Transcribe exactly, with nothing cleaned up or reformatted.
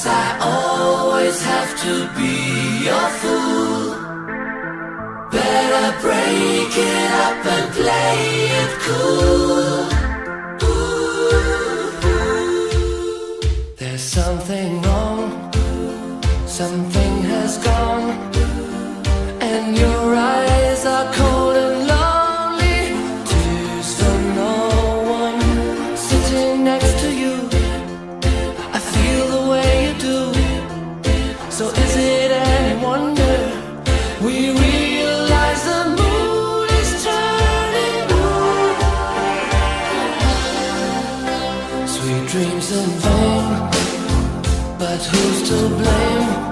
I always have to be your fool. Better break it up and play it cool. There's something wrong, something has gone, and your eyes are cold and lonely. Tears from no one sitting next to you. I feel the way you do. So is it any wonder we realize the mood is turning blue? Sweet dreams in vain, but who's to blame?